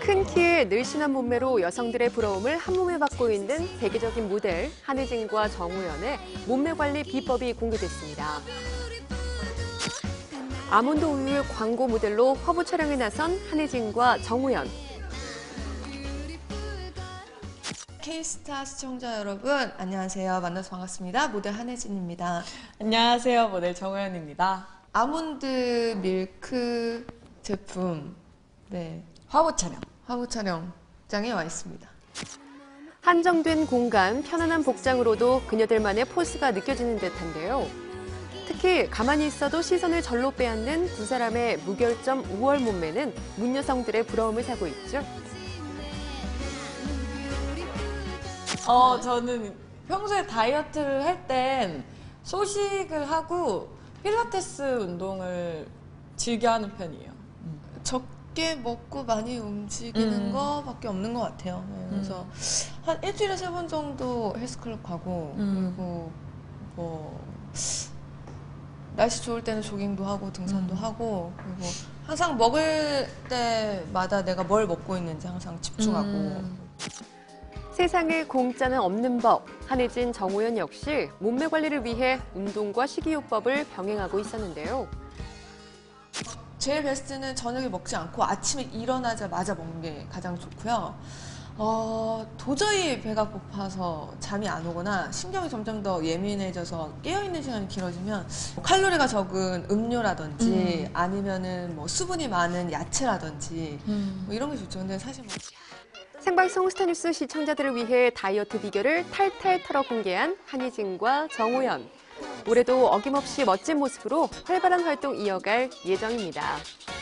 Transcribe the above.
큰 키에 늘씬한 몸매로 여성들의 부러움을 한몸에 받고 있는 세계적인 모델 한혜진과 정우연의 몸매 관리 비법이 공개됐습니다. 아몬드 우유 광고 모델로 화보 촬영에 나선 한혜진과 정우연. K스타 시청자 여러분, 안녕하세요. 만나서 반갑습니다. 모델 한혜진입니다. 안녕하세요. 모델 정우연입니다. 아몬드 밀크 제품, 화보 촬영. 화보 촬영장에 와 있습니다. 한정된 공간, 편안한 복장으로도 그녀들만의 포스가 느껴지는 듯한데요. 특히 가만히 있어도 시선을 절로 빼앗는 두 사람의 무결점 우월 몸매는 문 여성들의 부러움을 사고 있죠. 저는 평소에 다이어트를 할 땐 소식을 하고 필라테스 운동을 즐겨 하는 편이에요. 적게 먹고 많이 움직이는 거밖에 없는 것 같아요. 그래서 한 일주일에 3번 정도 헬스클럽 가고, 그리고 뭐 날씨 좋을 때는 조깅도 하고 등산도 하고, 그리고 항상 먹을 때마다 내가 뭘 먹고 있는지 항상 집중하고. 세상에 공짜는 없는 법. 한혜진, 정우연 역시 몸매 관리를 위해 운동과 식이요법을 병행하고 있었는데요. 제일 베스트는 저녁에 먹지 않고 아침에 일어나자마자 먹는 게 가장 좋고요. 도저히 배가 고파서 잠이 안 오거나 신경이 점점 더 예민해져서 깨어있는 시간이 길어지면 칼로리가 적은 음료라든지 아니면은 뭐 수분이 많은 야채라든지 뭐 이런 게 좋죠. 근데 사실 생방송 스타뉴스 시청자들을 위해 다이어트 비결을 탈탈 털어 공개한 한혜진과 정우연. 올해도 어김없이 멋진 모습으로 활발한 활동 이어갈 예정입니다.